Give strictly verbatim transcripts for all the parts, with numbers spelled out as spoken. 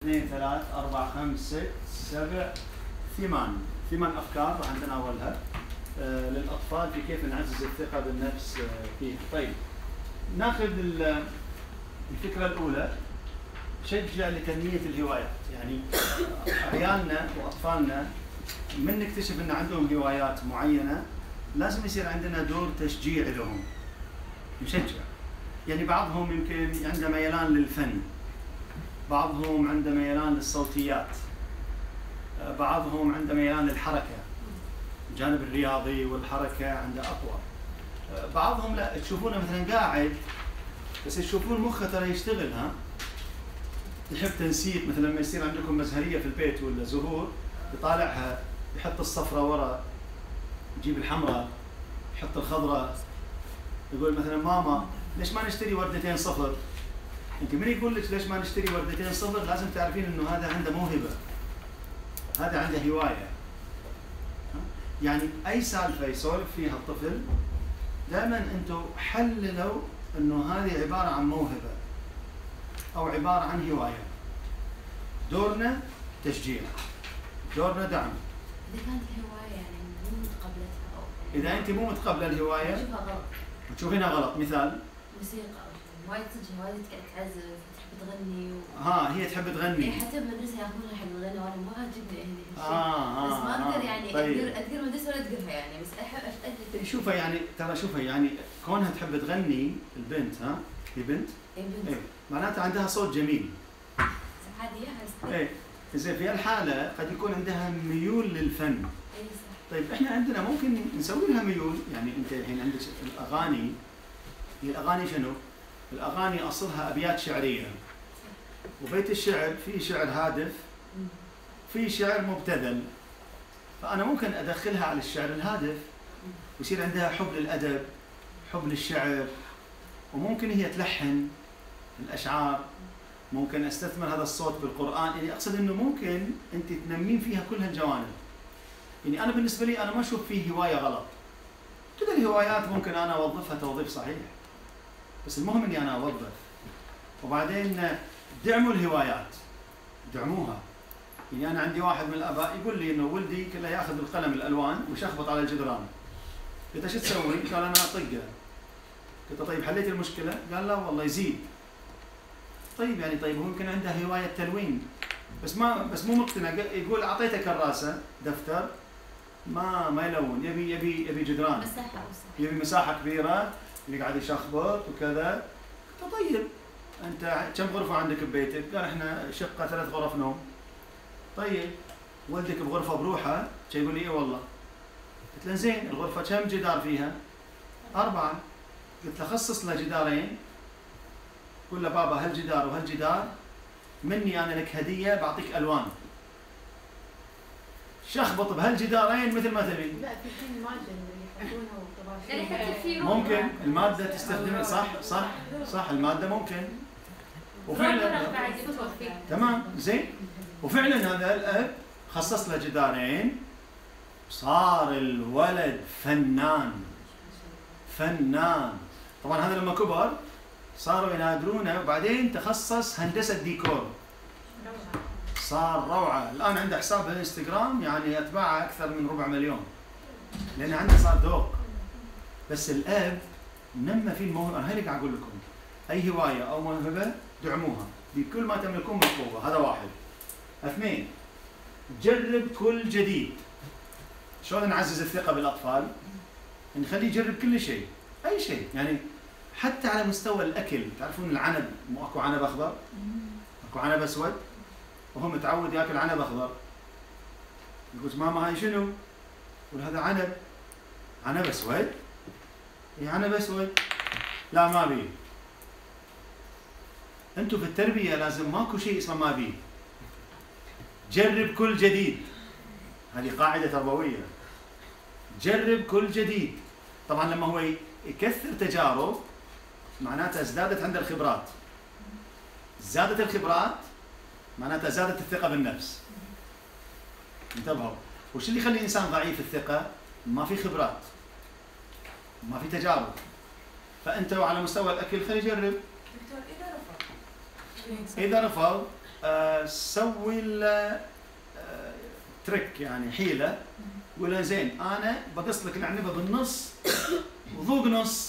اثنين ثلاث أربعة خمس ست سبع ثمان ثمان أفكار راح نتناولها آه للأطفال في كيف نعزز الثقة بالنفس آه فيه. طيب ناخذ الفكرة الأولى، شجع لتنمية الهوايات. يعني عيالنا وأطفالنا من نكتشف أن عندهم هوايات معينة لازم يصير عندنا دور تشجيع لهم، نشجع. يعني بعضهم يمكن عنده ميلان للفن، بعضهم عنده ميلان للصوتيات، بعضهم عنده ميلان للحركة، الجانب الرياضي والحركة عنده أقوى. بعضهم لا، تشوفونه مثلا قاعد بس تشوفون مخه ترى يشتغل، ها يحب تنسيق. مثلا لما يصير عندكم مزهرية في البيت ولا زهور يطالعها، يحط الصفرة ورا، يجيب الحمراء، يحط الخضراء، يقول مثلا ماما ليش ما نشتري وردتين صفر؟ انت من يقول لك ليش ما نشتري وردتين صفر لازم تعرفين انه هذا عنده موهبة، هذا عنده هواية. يعني اي سالفة يسولف فيها الطفل دائما انتم حللوا انه هذه عبارة عن موهبة او عبارة عن هواية. دورنا تشجيع، دورنا دعم. اذا كانت الهواية يعني مو متقبلتها او اذا انت مو متقبلة الهواية تشوفها غلط، وتشوفينها غلط، مثال موسيقى او وايد صدق وايد تقعد تعزف تحب تغني و... ها هي تحب تغني، حتى بالمدرسة ياخذونها حق الغنى وانا ما عاجبني هذه الشيء. آه بس ما اقدر يعني طيب. اذكر اذكر المدرسة ولا اذكرها يعني، بس احب اجلس. شوفها يعني ترى شوفها يعني كونها تحب تغني البنت، ها هي بنت؟ اي بنت. ايه معناتها عندها صوت جميل. عادية بس. ايه زين في هالحالة قد يكون عندها ميول للفن. اي صح. طيب احنا عندنا ممكن نسوي لها ميول، يعني انت الحين عندك الاغاني، هي الاغاني شنو؟ الاغاني اصلها ابيات شعرية. وبيت الشعر في شعر هادف، في شعر مبتذل. فانا ممكن ادخلها على الشعر الهادف ويصير عندها حب للادب، حب للشعر، وممكن هي تلحن الاشعار، ممكن استثمر هذا الصوت بالقران. يعني اقصد انه ممكن انت تنمين فيها كل هالجوانب. يعني انا بالنسبه لي انا ما اشوف فيه هوايه غلط. كل الهوايات ممكن انا اوظفها توظيف صحيح، بس المهم اني انا اوظف. وبعدين دعموا الهوايات، دعموها. يعني انا عندي واحد من الاباء يقول لي انه ولدي كله ياخذ القلم الالوان ويشخبط على الجدران. قلت ايش تسوي؟ قال انا اطقه. قلت طيب حليت المشكله؟ قال لا والله يزيد. طيب يعني طيب هو يمكن عنده هوايه تلوين بس ما بس مو مقتنع. يقول اعطيته كراسه دفتر ما ما يلون، يبي يبي يبي جدران، مساحة اوسع، يبي مساحه كبيره يقعد يشخبط وكذا. قلت طيب انت كم غرفه عندك ببيتك؟ قال احنا شقه ثلاث غرف نوم. طيب ولدك بغرفه بروحه؟ يقول لي اي والله. قلت له زين الغرفه كم جدار فيها؟ اربعه. قلت له خصص له جدارين، قول له بابا هالجدار وهالجدار مني انا لك هديه بعطيك الوان. شخبط بهالجدارين مثل ما تبي. لا في في المادة اللي يحطونها وطباشير. ممكن الماده تستخدمها صح صح صح الماده ممكن. وفعلا تمام زين. وفعلا هذا الاب خصص له جدارين، صار الولد فنان فنان. طبعا هذا لما كبر صاروا ينادرونه، وبعدين تخصص هندسه ديكور، صار روعه. الان عنده حساب بالانستغرام يعني اتباعه اكثر من ربع مليون، لان عنده صار ذوق. بس الاب نمى فيه الموهبه. انا هيك قاعد اقول لكم اي هوايه او موهبه دعموها بكل ما تملكون من قوه. هذا واحد. اثنين، جرب كل جديد. شلون نعزز الثقه بالاطفال؟ نخليه يجرب كل شيء، اي شيء. يعني حتى على مستوى الاكل، تعرفون العنب مو اكو عنب اخضر؟ اكو عنب اسود، وهو متعود ياكل عنب اخضر. يقول ماما هاي شنو؟ يقول هذا عنب. عنب اسود؟ اي عنب اسود. لا ما بي. انتم في التربيه لازم ماكو شيء اسمه ما بي. جرب كل جديد. هذه قاعده تربويه. جرب كل جديد. طبعا لما هو يكثر تجارب معناتها ازدادت عنده الخبرات. زادت الخبرات معناتها زادت الثقة بالنفس. انتبهوا، وش اللي يخلي الإنسان ضعيف الثقة؟ ما في خبرات، ما في تجارب. فأنت على مستوى الأكل خليه يجرب. دكتور إذا رفض إذا رفض آه سوي له آه ترك يعني حيله، ولا زين انا بقص لك العنبه بالنص وذوق نص،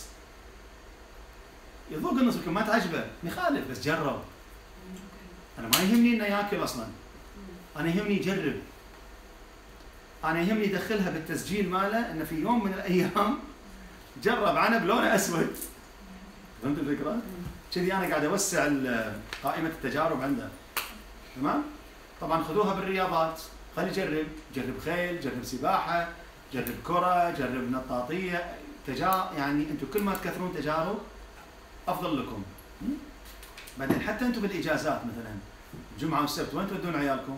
يذوق النص يمكن ما تعجبه يخالف، بس جرب. انا ما يهمني انه ياكل اصلا، انا يهمني يجرب، انا يهمني يدخلها بالتسجيل ماله انه في يوم من الايام جرب عنب لونه اسود. فهمت الفكره؟ كذي انا قاعد اوسع قائمه التجارب عنده. تمام؟ طبعا خذوها بالرياضات، خلي يجرب، جرب خيل، جرب سباحه، جرب كره، جرب نطاطيه، تجارب. يعني انتم كل ما تكثرون تجارب افضل لكم. بعدين حتى انتم بالاجازات مثلا الجمعه والسبت وين تودون عيالكم؟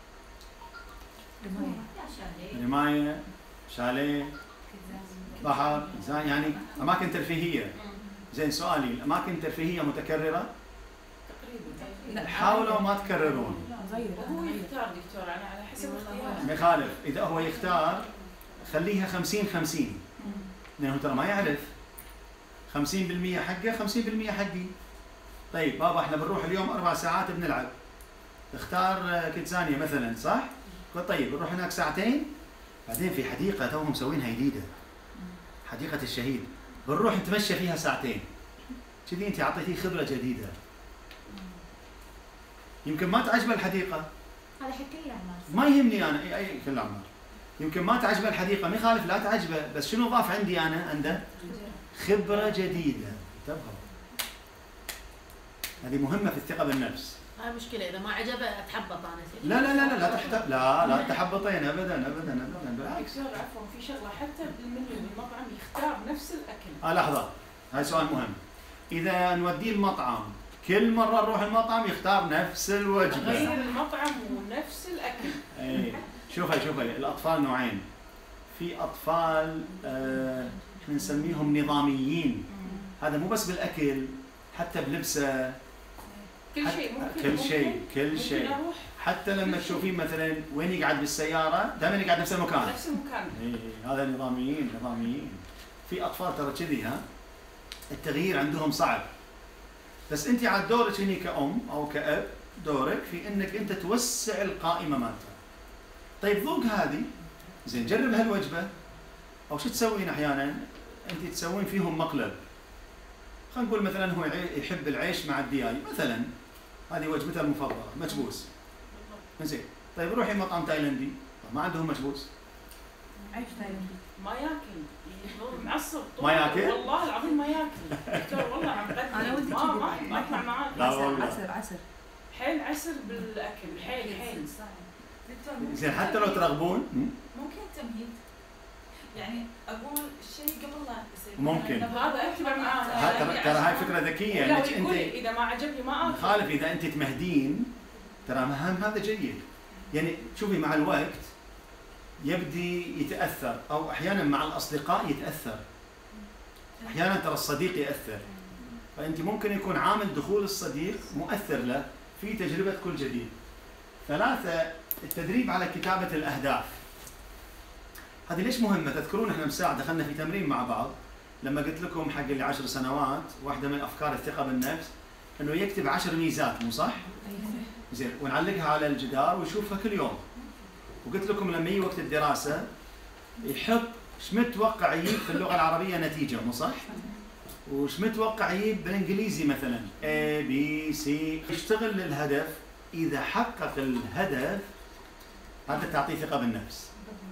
رمايه، شاليه، بحر، يعني اماكن ترفيهيه. زين سؤالي، الاماكن الترفيهيه متكرره؟ تقريبا. حاولوا ما تكررون. هو يختار دكتور على على حسب اختياره. ما يخالف، اذا هو يختار خليها خمسين خمسين، لانه ترى ما يعرف. خمسين بالمئة حقه، خمسين بالمئة حقي. طيب بابا احنا بنروح اليوم اربع ساعات بنلعب. اختار كيتزانيا مثلا، صح؟ قلت طيب بنروح هناك ساعتين، بعدين في حديقه توهم مسوينها جديده. حديقه الشهيد، بنروح نتمشى فيها ساعتين. كذي انت اعطيتيه خبره جديده. يمكن ما تعجبه الحديقه. هذا حق كل الاعمار. ما يهمني انا اي اي كل الاعمار. يمكن ما تعجبه الحديقه، ما يخالف لا تعجبه، بس شنو ضاف عندي انا عنده؟ خبره جديده. انتبهوا. هذه مهمه في الثقه بالنفس. هاي مشكله، اذا ما عجبه اتحبط انا. لا لا لا لا لا تحت... لا لا تحبطين ابدا ابدا ابدا بالعكس. دكتور عفوا في شغله حتى بالمنيو بالمطعم يختار نفس الاكل. اه لحظه، هاي سؤال مهم. اذا نوديه المطعم كل مره نروح المطعم يختار نفس الوجبه. غير المطعم ونفس الاكل. اي شوفي شوفي الاطفال نوعين. في اطفال آه احنا نسميهم نظاميين. هذا مو بس بالاكل، حتى بلبسه، كل شيء ممكن. كل شيء كل شيء. حتى لما تشوفين مثلا وين يقعد بالسياره دائما يقعد نفس المكان. نفس المكان. اي هذا نظاميين نظاميين. في اطفال ترى كذي، ها التغيير عندهم صعب. بس انت على دورك هني كأم او كأب، دورك في انك انت توسع القائمه مالته. طيب ذوق هذه، زين جرب هالوجبه، او شو تسوين احيانا؟ انت تسوين فيهم مقلب. خلينا نقول مثلا هو يحب العيش مع الدياي مثلا، هذه وجبته المفضله، مكبوس. زين طيب روحي مطعم تايلندي، ما عندهم مكبوس. عيش تايلندي ما ياكل، معصب ما ياكل؟ والله العظيم ما ياكل دكتور، والله عم قدم. انا ودي ما ما ما يطلع معاه. لا والله. عسر عسر حيل عسر بالاكل، حيل حيل. زين حتى لو ترغبون ممكن تمهيد، يعني اقول الشيء قبل لا يصير. ممكن. هذا اتبع معاه. ترى ترى هاي فكره ذكيه انك انك انت انت اذا ما عجبني ما اكل. خالف اذا انت تمهدين، ترى مهم هذا جيد. يعني شوفي مع الوقت يبدي يتاثر، او احيانا مع الاصدقاء يتاثر. احيانا ترى الصديق ياثر، فانت ممكن يكون عامل دخول الصديق مؤثر له في تجربه كل جديد. ثلاثه، التدريب على كتابه الاهداف. هذه ليش مهمه؟ تذكرون احنا من ساعه دخلنا في تمرين مع بعض لما قلت لكم حق اللي عشر سنوات واحده من افكار الثقه بالنفس انه يكتب عشر ميزات، مو صح؟ زين ونعلقها على الجدار ويشوفها كل يوم. وقلت لكم لما يجي وقت الدراسه يحط ايش متوقع يجيب في اللغه العربيه نتيجه، مو صح؟ وش متوقع يجيب بالانجليزي مثلا A B C. يشتغل للهدف، اذا حقق الهدف هذا تعطيه ثقه بالنفس.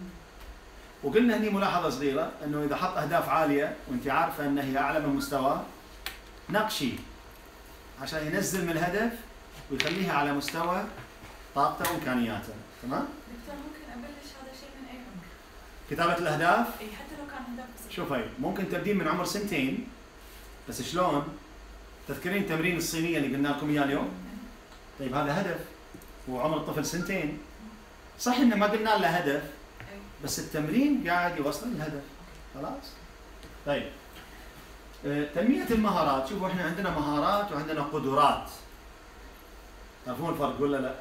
وقلنا هني ملاحظه صغيره انه اذا حط اهداف عاليه وانت عارفه انها هي اعلى من مستواه، ناقشي عشان ينزل من الهدف ويخليها على مستوى طاقته وامكانياته. تمام؟ دكتور ممكن ابلش هذا الشيء من اي عمر؟ كتابه الاهداف؟ اي حتى لو كان هدف بسيط. شوفي ممكن تبدين من عمر سنتين، بس شلون؟ تذكرين تمرين الصينيه اللي قلنا لكم اياه اليوم؟ طيب هذا هدف وعمر الطفل سنتين. صح انه ما قلنا له هدف، بس التمرين قاعد يوصل للهدف. خلاص؟ طيب آه، تنمية المهارات. شوفوا احنا عندنا مهارات وعندنا قدرات. تعرفون الفرق ولا لا؟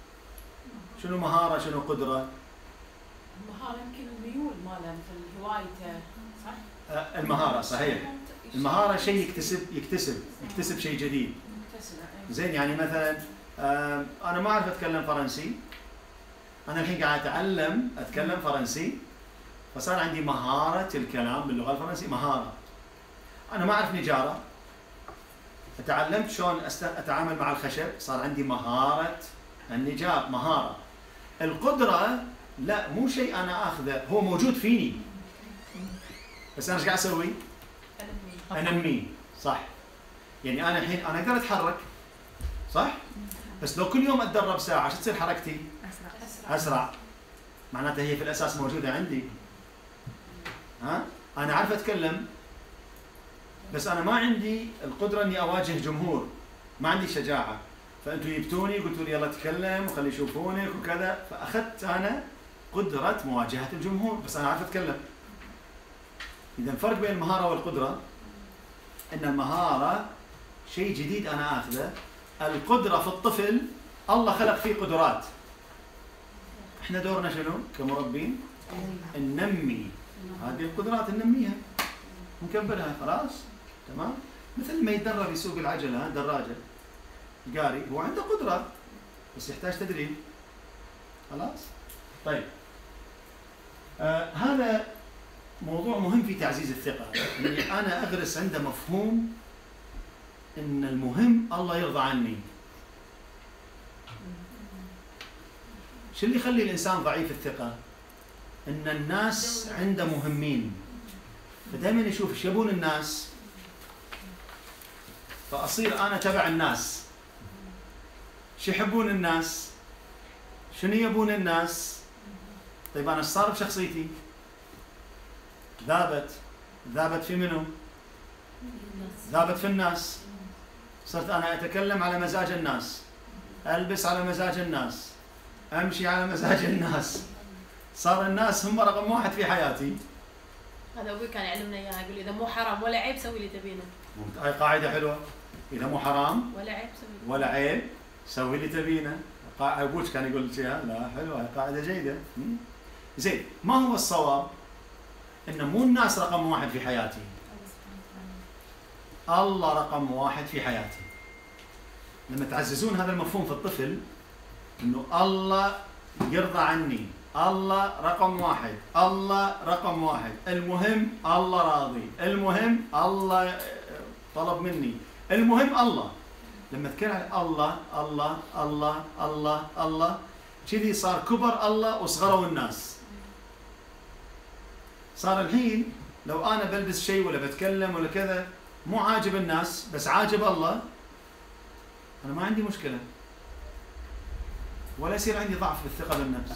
شنو مهارة شنو قدرة؟ المهارة يمكن الميول ماله مثل هوايته، صح؟ آه، المهارة صحيح. المهارة شيء يكتسب يكتسب يكتسب شيء جديد. زين يعني مثلا انا ما اعرف اتكلم فرنسي، انا الحين قاعد اتعلم اتكلم فرنسي، فصار عندي مهاره الكلام باللغه الفرنسيه، مهاره. انا ما اعرف نجاره، تعلمت شلون اتعامل مع الخشب، صار عندي مهاره النجار، مهاره. القدره لا، مو شيء انا اخذه، هو موجود فيني، بس انا ايش قاعد اسوي؟ انميه. صح، يعني انا الحين انا اقدر اتحرك، صح؟ بس لو كل يوم اتدرب ساعه شو تصير حركتي؟ اسرع. اسرع، معناته هي في الاساس موجوده عندي. ها؟ انا اعرف اتكلم، بس انا ما عندي القدره اني اواجه جمهور، ما عندي شجاعه، فانتوا جبتوني قلتوا لي يلا تكلم وخلي يشوفونك وكذا، فاخذت انا قدره مواجهه الجمهور، بس انا اعرف اتكلم. اذا الفرق بين المهاره والقدره ان المهاره شيء جديد انا اخذه، القدره في الطفل الله خلق فيه قدرات. احنا دورنا شنو كمربين؟ ننمي هذه القدرات، ننميها ونكبرها، خلاص تمام. مثل ما يتدرب يسوق العجله، دراجه قاري، هو عنده قدره بس يحتاج تدريب، خلاص. طيب آه هذا موضوع مهم في تعزيز الثقه، اني انا اغرس عنده مفهوم ان المهم الله يرضى عني. شو اللي يخلي الانسان ضعيف الثقه؟ ان الناس عنده مهمين، فدائما يشوف ايش يبون الناس، فاصير انا تبع الناس. شو يحبون الناس؟ شنو يبون الناس؟ طيب انا ايش صار بشخصيتي؟ ذابت. ذابت في منو؟ ذابت في الناس. صرت انا اتكلم على مزاج الناس، البس على مزاج الناس، امشي على مزاج الناس، صار الناس هم رقم واحد في حياتي. هذا ابوي كان يعلمنا اياها، يقول اذا مو حرام ولا عيب سوي اللي تبينه. هاي قاعده حلوه، اذا مو حرام ولا عيب سوي ولا عيب سوي اللي تبينه. ابوك كان يقول لك لا حلوه، هاي قاعده جيده. زين، ما هو الصواب؟ ان مو الناس رقم واحد في حياتي، الله رقم واحد في حياتي. لما تعززون هذا المفهوم في الطفل انه الله يرضى عني، الله رقم واحد، الله رقم واحد، المهم الله راضي، المهم الله طلب مني، المهم الله. لما تكلم عن الله الله الله الله الله كذي صار كبر الله وصغروا الناس. صار الحين لو انا بلبس شيء ولا بتكلم ولا كذا مو عاجب الناس بس عاجب الله، انا ما عندي مشكله، ولا يصير عندي ضعف بالثقه بالنفس.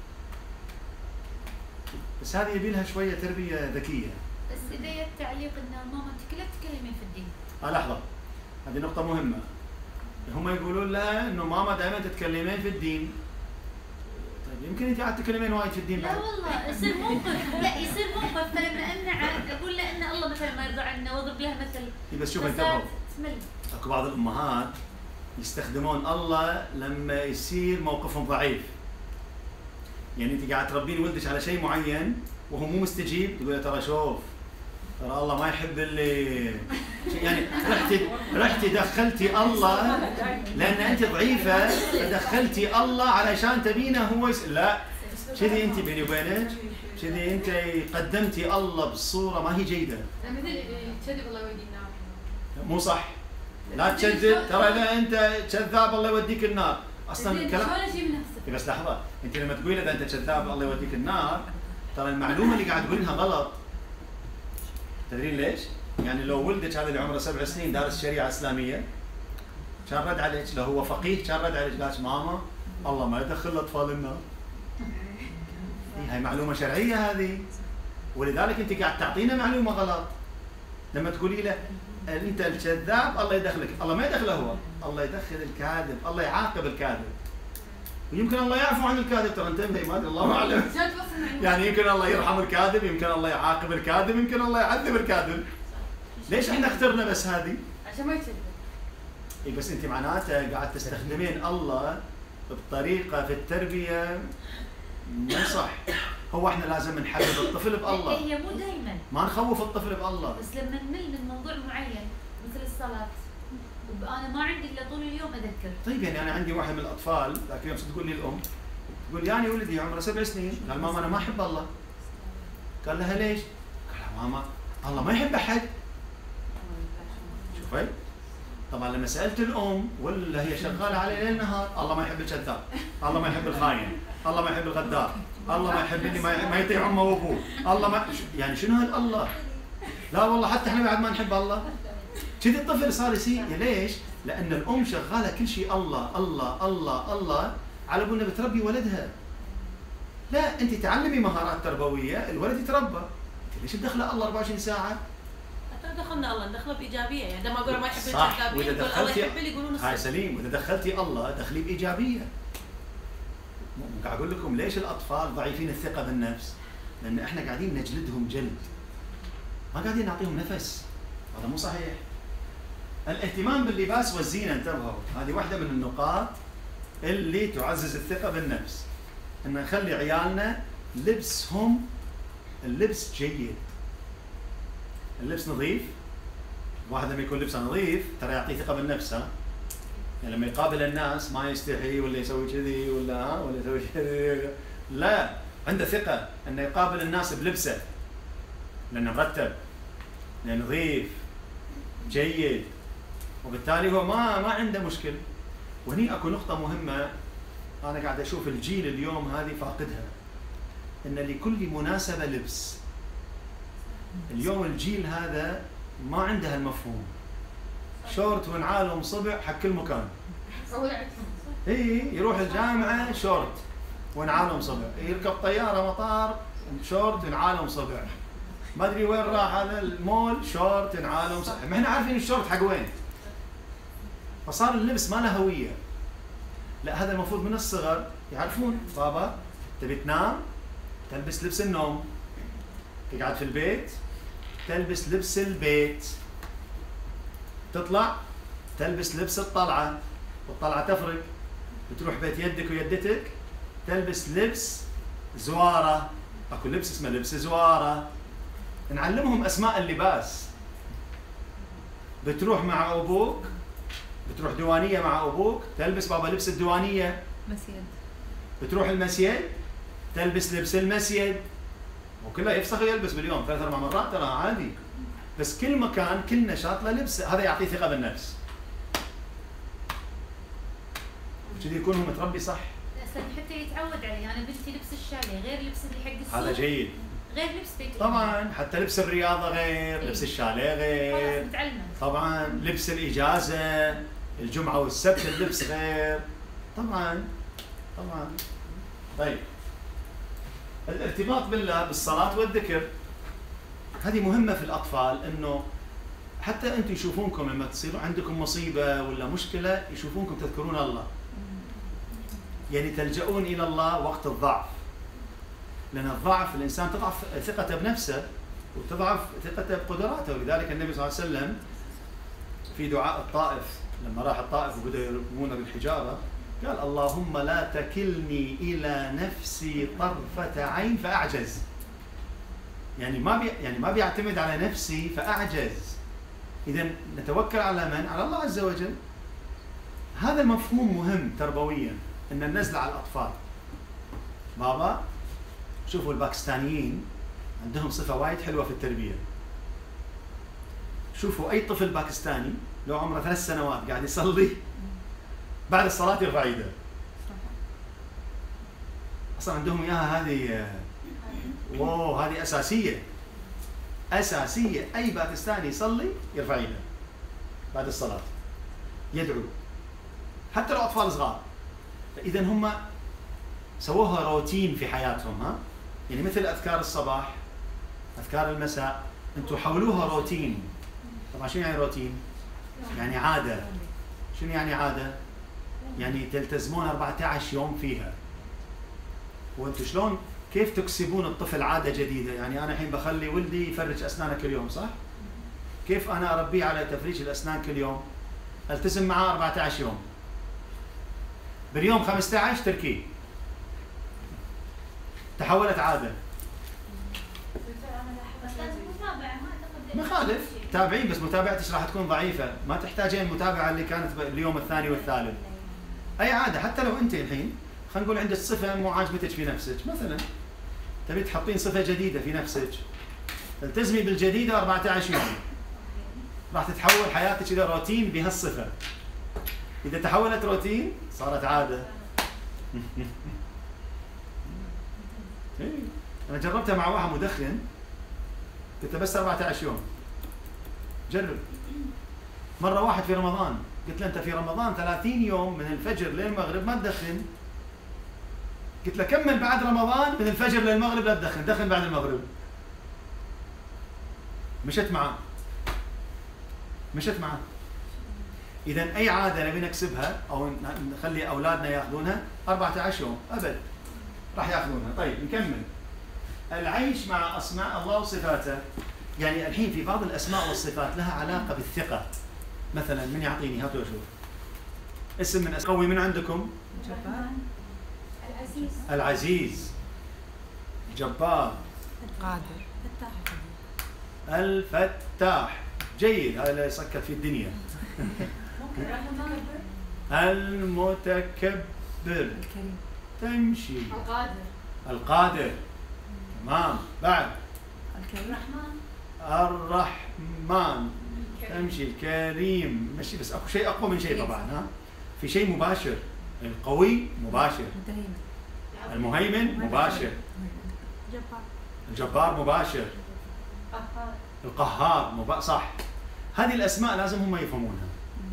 بس هذه يبي لها شويه تربيه ذكيه. بس اذا جت تعليق ان ماما انت كلها تتكلمين في الدين. اه لحظه، هذه نقطه مهمه. هم يقولون لا انه ماما دائما تتكلمين في الدين. طيب يمكن انت قاعد تتكلمين وايد في الدين. لا والله يصير موقف، لا يصير موقف فلما امنع اقول له ان الله مثلا ما يرضى عنا واضرب لها مثل. بس شوف انتبهوا، تمل. اكو بعض الامهات يستخدمون الله لما يصير موقفهم ضعيف. يعني انت قاعد تربين ولدك على شيء معين وهو مو مستجيب، تقول له ترى شوف ترى الله ما يحب اللي يعني رحتي رحتي دخلتي الله لان انت ضعيفه فدخلتي الله علشان تبينه هو يس... لا كذي انت بيني وبينك كذي انت قدمتي الله بصوره ما هي جيده. مثل تكذب الله يودي النار. مو صح، لا تكذب، ترى اذا انت كذاب الله يوديك النار. اصلا الكلام شلون اجيب نفسك؟ بس لحظه، انت لما تقولي اذا انت كذاب الله يوديك النار، ترى المعلومه اللي قاعد تقولينها غلط. تدرين ليش؟ يعني لو ولدك هذا اللي عمره سبع سنين دارس شريعه اسلاميه كان رد عليك، لو هو فقيه كان رد عليك قال ماما الله ما يدخل الاطفال النار. هاي معلومه شرعيه هذه، ولذلك انت قاعد تعطينا معلومه غلط. لما تقولي له انت الكذاب الله يدخلك، الله ما يدخله هو، الله يدخل الكاذب، الله يعاقب الكاذب. ويمكن الله يعفو عن الكاذب، ترى انتبهي ما ادري الله اعلم. يعني يمكن الله يرحم الكاذب، يمكن الله يعاقب الكاذب، يمكن الله يعذب الكاذب. ليش احنا اخترنا بس هذه؟ عشان ما يكذب. اي بس انت معناته قاعد تستخدمين الله بطريقه في التربيه مو صح. هو احنا لازم نحبب الطفل بالله. هي مو دائما. ما نخوف الطفل بالله. بس لما نمل من موضوع معين مثل الصلاه وانا ما عندي الا طول اليوم اذكر. طيب يعني انا عندي واحد من الاطفال ذاك اليوم تقول لي الام تقول يعني ولدي عمره سبع سنين، قال ماما انا ما احب الله. قال لها ليش؟ قال لها ماما الله ما يحب احد. شوفي؟ طبعا لما سالت الام ولا هي شغاله عليه ليل نهار، الله ما يحب الكذاب، الله ما يحب الخاين، الله ما يحب الغدار، الله ما يحب اللي ما ما يطيع امه وابوه، الله ما يعني شنو هالله؟ لا والله حتى احنا بعد ما نحب الله. كذي الطفل صار يصير ليش؟ لان الام شغاله كل شيء الله الله الله الله على بالنا بتربي ولدها. لا انت تعلمي مهارات تربويه، الولد يتربى. انت ليش تدخله الله أربعة وعشرين ساعه؟ حتى دخلنا الله ندخله بايجابيه، يعني عندما اقول ما يحب صح، الكذابين واذا يقول الله دخلتي يحب لي يقولون هاي الصدق. سليم، واذا دخلتي الله دخلي بايجابيه. مو قاعد اقول لكم ليش الاطفال ضعيفين الثقه بالنفس؟ لان احنا قاعدين نجلدهم جلد. ما قاعدين نعطيهم نفس. هذا مو صحيح. الاهتمام باللباس والزينه، انتبهوا، هذه واحده من النقاط اللي تعزز الثقه بالنفس. ان نخلي عيالنا لبسهم اللبس جيد. اللبس نظيف. واحد لما يكون لبسه نظيف ترى يعطيه ثقه بالنفس. ها؟ يعني لما يقابل الناس ما يستحي ولا يسوي كذي ولا ها ولا يسوي كذي، لا، عنده ثقه انه يقابل الناس بلبسه لانه مرتب، لانه نظيف جيد، وبالتالي هو ما ما عنده مشكل. وهني اكو نقطه مهمه انا قاعد اشوف الجيل اليوم هذه فاقدها، ان لكل مناسبه لبس. اليوم الجيل هذا ما عنده هالمفهوم. شورت ونعال ومصبع حق كل مكان. اي يروح الجامعه شورت ونعال ومصبع، يركب طياره مطار شورت ونعال ومصبع، ما ادري وين راح هذا المول شورت ونعال ومصبع، ما احنا عارفين الشورت حق وين. فصار اللبس ما له هويه. لا هذا المفروض من الصغر يعرفون. بابا تبي تنام تلبس لبس النوم، تقعد في البيت تلبس لبس البيت، تطلع تلبس لبس الطلعة، والطلعة تفرق، بتروح بيت يدك ويدتك تلبس لبس زوارة، اكو لبس اسمه لبس زوارة، نعلمهم اسماء اللباس. بتروح مع ابوك، بتروح ديوانية مع ابوك تلبس بابا لبس الديوانية. مسيد. بتروح المسيد تلبس لبس المسيد، وكله يفسخ ويلبس باليوم ثلاث اربع مرات ترى عادي. بس كل مكان كل نشاط له لبس، هذا يعطيه ثقه بالنفس. وكذي يكون هو متربي صح. اصلا حتى يتعود عليه، انا بنتي لبس الشاليه غير لبس اللي حق السوق. هذا جيد. غير لبس بيت. طبعا حتى لبس الرياضه غير، لبس الشاليه غير. خلاص متعلمه. طبعا لبس الاجازه، الجمعه والسبت اللبس غير. طبعا طبعا. طيب. الارتباط بالله بالصلاة والذكر هذه مهمة في الأطفال، إنه حتى أنتم يشوفونكم لما تصير عندكم مصيبة ولا مشكلة يشوفونكم تذكرون الله. يعني تلجؤون إلى الله وقت الضعف. لأن الضعف الإنسان تضعف ثقته بنفسه وتضعف ثقته بقدراته، ولذلك النبي صلى الله عليه وسلم في دعاء الطائف لما راح الطائف وبدأ يرمون بالحجارة قال اللهم لا تكلني إلى نفسي طرفة عين فأعجز. يعني ما بي يعني ما بيعتمد على نفسي فأعجز. إذا نتوكل على من؟ على الله عز وجل. هذا المفهوم مهم تربويا، أن النزلة على الأطفال. بابا شوفوا الباكستانيين عندهم صفة وايد حلوة في التربية. شوفوا أي طفل باكستاني لو عمره ثلاث سنوات قاعد يصلي بعد الصلاة يرفع ايده. اصلا عندهم اياها هذه، واو هذه اساسية. اساسية، اي باكستاني يصلي يرفع ايده بعد الصلاة يدعو، حتى لو اطفال صغار. فاذا هم سووها روتين في حياتهم. ها يعني مثل اذكار الصباح، اذكار المساء، انتم حولوها روتين. طبعا شنو يعني روتين؟ يعني عادة. شنو يعني عادة؟ يعني تلتزمون أربعة عشر يوم فيها. وانتم شلون كيف تكسبون الطفل عادة جديدة؟ يعني أنا الحين بخلي ولدي يفرج أسنانه كل يوم، صح؟ كيف أنا أربيه على تفريج الأسنان كل يوم؟ التزم معاه أربعة عشر يوم. باليوم خمسة عشر تركيه. تحولت عادة. بس لازم متابعة، ما اعتقد ما خالف، تتابعين بس متابعتك راح تكون ضعيفه، ما تحتاجين المتابعه اللي كانت اليوم الثاني والثالث. اي عاده حتى لو انت الحين خلينا نقول عندك صفه مو عاجبتك في نفسك، مثلا تبي تحطين صفه جديده في نفسك، التزمي بالجديده أربعة عشر يوم، راح تتحول حياتك الى روتين بهالصفه. اذا تحولت روتين صارت عاده. انا جربتها مع واحد مدخن، قلت له بس أربعة عشر يوم جرب. مره واحد في رمضان قلت له انت في رمضان ثلاثين يوم من الفجر للمغرب ما تدخن، قلت له كمل بعد رمضان من الفجر للمغرب لا تدخن، دخن بعد المغرب. مشت معاه مشت معاه. اذا اي عاده نبي نكسبها او نخلي اولادنا ياخذونها أربعة عشر يوم ابد راح ياخذونها. طيب نكمل. العيش مع اسماء الله وصفاته، يعني الحين في بعض الاسماء والصفات لها علاقه بالثقه. مثلا من يعطيني؟ هاتوا اشوف اسم من اسم قوي من عندكم. جبار، العزيز، العزيز، جبار، القادر، فتاح، الفتاح. جيد، هذا اللي يسكت في الدنيا. ممكن المتكبر. المتكبر، الكريم، تمشي. القادر، القادر، تمام. بعد الكريم، الرحمن، الرحمن، تمشي. الكريم، مشي. بس اكو شيء اقوى من شيء طبعا. ها في شيء مباشر. القوي مباشر، المتهيمن، المهيمن مباشر، جبار، الجبار مباشر، قهار. القهار مباشر. صح. هذه الاسماء لازم هم يفهمونها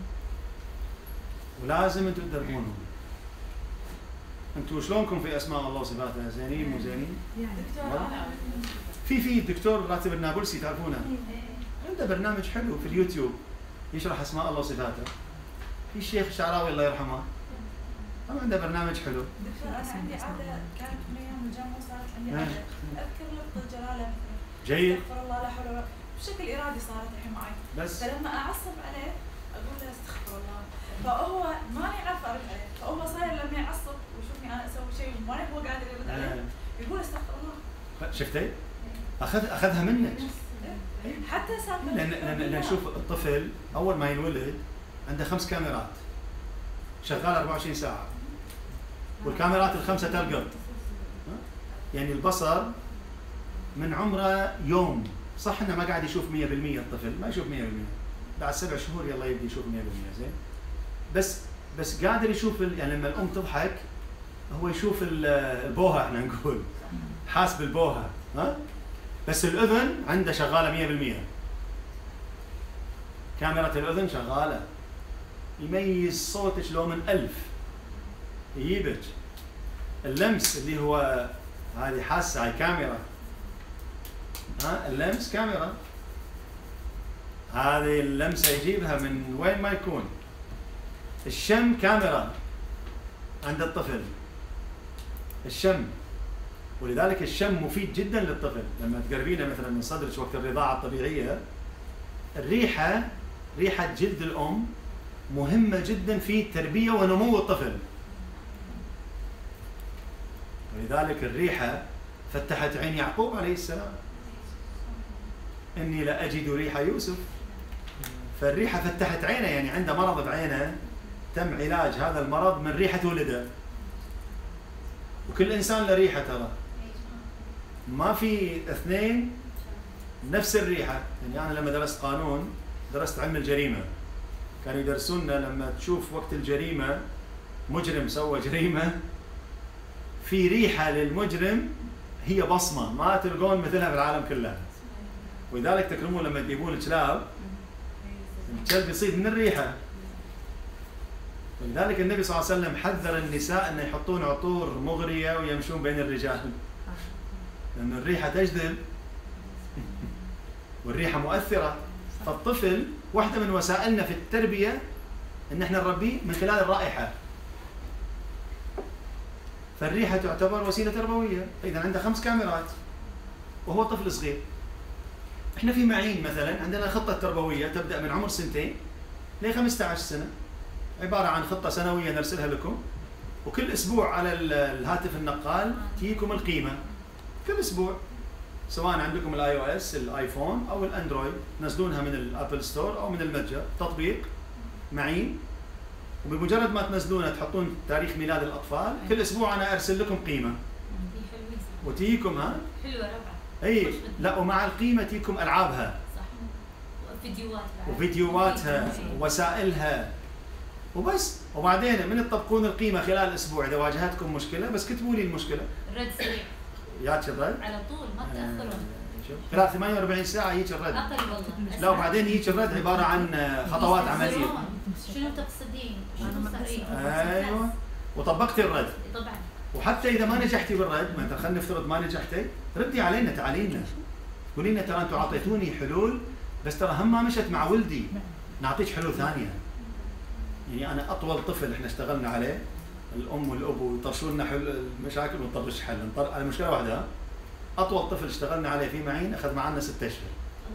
ولازم انتم تدربونهم. انتم شلونكم في اسماء الله وصفاته؟ زينين مو زينين؟ يعني دكتور انا في في الدكتور راتب النابلسي تعرفونه، عنده برنامج حلو في اليوتيوب يشرح اسماء الله وصفاته. في الشيخ الشعراوي الله يرحمه هم عنده برنامج حلو. دكتور انا عندي عاده كانت من ايام الجامعه وصارت عندي عاده اذكر لفظ الجلاله مثلا. جيد. استغفر الله لا حول ولا بشكل ارادي صارت الحين معي. بس فلما اعصب عليه اقول له استغفر الله، فهو ماني عارفه ارد عليه، فهو صاير لما يعصب ويشوفني انا اسوي شيء وماني هو قادر يرد عليه يقول استغفر الله. شفتي؟ اخذ اخذها منك. حتى صار لان لان لان شوف الطفل اول ما ينولد عنده خمس كاميرات شغاله أربعة وعشرين ساعه، والكاميرات الخمسه تلقط. يعني البصر من عمره يوم، صح انه ما قاعد يشوف مية بالمية، الطفل ما يشوف مية بالمية، بعد سبع شهور يلا يبدي يشوف مية بالمية. زين، بس بس قادر يشوف ال... يعني لما الام تضحك هو يشوف البوهه، احنا نقول حاس بالبوهه. ها بس الاذن عنده شغاله مية بالمية، كاميرا الاذن شغاله، يميز صوتك لو من ألف يجيبك. اللمس اللي هو هذه حاسه، هاي كاميرا. ها اللمس كاميرا، هذه اللمسه يجيبها من وين ما يكون. الشم كاميرا عند الطفل، الشم. ولذلك الشم مفيد جدا للطفل. لما تقربينه مثلا من صدرك وقت الرضاعه الطبيعيه، الريحه، ريحه جلد الام مهمه جدا في تربيه ونمو الطفل. ولذلك الريحه فتحت عين يعقوب عليه السلام، اني لاجد ريح يوسف. فالريحه فتحت عينه، يعني عنده مرض بعينه تم علاج هذا المرض من ريحه ولده. وكل انسان له ريحه، ترى ما في اثنين نفس الريحه. يعني انا لما درست قانون درست علم الجريمه، كانوا يدرسونا لما تشوف وقت الجريمه مجرم سوى جريمه، في ريحه للمجرم هي بصمه ما تلقون مثلها في العالم كله. ولذلك تكرمون لما تجيبون الكلاب، الكلب يصيد من الريحه. ولذلك النبي صلى الله عليه وسلم حذر النساء ان يحطون عطور مغريه ويمشون بين الرجال، لان الريحه تجذب والريحه مؤثره. فالطفل واحده من وسائلنا في التربيه ان احنا نربيه من خلال الرائحه. فالريحه تعتبر وسيله تربويه. اذا عنده خمس كاميرات وهو طفل صغير. احنا في معين مثلا عندنا خطه تربويه تبدا من عمر سنتين ل خمسة عشر سنه، عباره عن خطه سنويه نرسلها لكم، وكل اسبوع على الهاتف النقال تجيكم القيمه كل اسبوع. سواء عندكم الاي او اس الايفون او الاندرويد، تنزلونها من الابل ستور او من المتجر، تطبيق معين، وبمجرد ما تنزلونها تحطون تاريخ ميلاد الاطفال، كل اسبوع انا ارسل لكم قيمه وتجيكم. ها حلوه روعه. اي لا، ومع القيمه تجيكم العابها صح، وفيديوهات وفيديوهاتها ووسائلها وبس. وبعدين من تطبقون القيمه خلال اسبوع، اذا واجهتكم مشكله بس كتبوا لي المشكله. الرد سريع ياك الرد على طول، ما تاخرون. خلال ثمانية وأربعين ساعه يجيك الرد. اقل والله. لا وبعدين يجيك الرد عباره عن خطوات عمليه. شنو تقصدين؟ شنو صحيح؟ ايوه، وطبقتي الرد. طبعا. وحتى اذا ما نجحتي بالرد، مثلا خلينا نفترض ما نجحتي، ردي علينا، تعالي لنا قولي لنا ترى انتم اعطيتوني حلول بس ترى هم ما مشت مع ولدي، نعطيك حلول ثانيه. يعني انا اطول طفل احنا اشتغلنا عليه، الام والاب يطرشوا لنا حل المشاكل ونطرش حل، نطر على مشكله واحده. اطول طفل اشتغلنا عليه في معين اخذ معنا ست اشهر.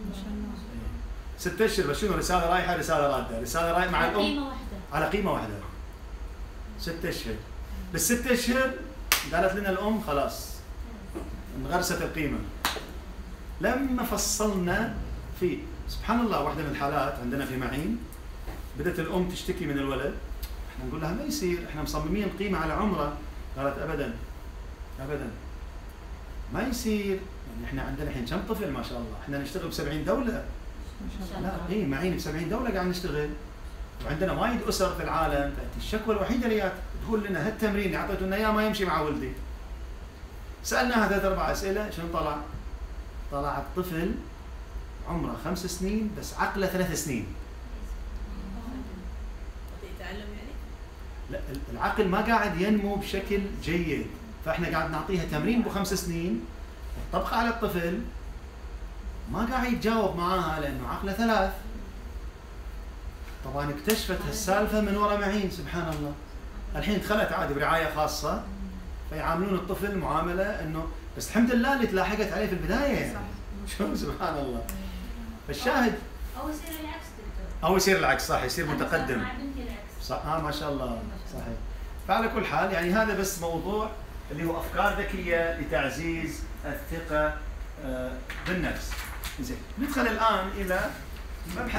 ست اشهر بس شنو؟ رساله رايحه رساله راده، رساله رايحه مع الام قيمه واحده على قيمه واحده. ست اشهر، بالست اشهر قالت لنا الام خلاص انغرست القيمه. لما فصلنا في سبحان الله، واحده من الحالات عندنا في معين بدات الام تشتكي من الولد، احنا نقول لها ما يصير، احنا مصممين قيمه على عمره. قالت ابدا ابدا ما يصير، يعني احنا عندنا الحين كم طفل ما شاء الله، احنا نشتغل ب سبعين دوله. لا اي معين ب سبعين دوله قاعد نشتغل، وعندنا وايد اسر في العالم. الشكوى الوحيده اللي جات تقول لنا هالتمرين اللي اعطيتونا اياه ما يمشي مع ولدي. سالناها ثلاث اربع اسئله، شنو طلع؟ طلع الطفل عمره خمس سنين بس عقله ثلاث سنين. يتعلم يعني؟ لا العقل ما قاعد ينمو بشكل جيد، فاحنا قاعد نعطيها تمرين بخمس سنين طبقه على الطفل ما قاعد يتجاوب معاها لانه عقله ثلاث. طبعا اكتشفت هالسالفه من وراء معين، سبحان الله. الحين دخلت عادي برعايه خاصه، فيعاملون الطفل معامله انه بس الحمد لله اللي تلاحقت عليه في البدايه يعني. شو سبحان الله. فالشاهد او يصير العكس دكتور، او يصير العكس، صح، يصير متقدم. مع بنتي العكس. صح، اه ما شاء الله، صحيح. فعلى كل حال يعني هذا بس موضوع اللي هو افكار ذكيه لتعزيز الثقه بالنفس. زين، ندخل الان الى مبحث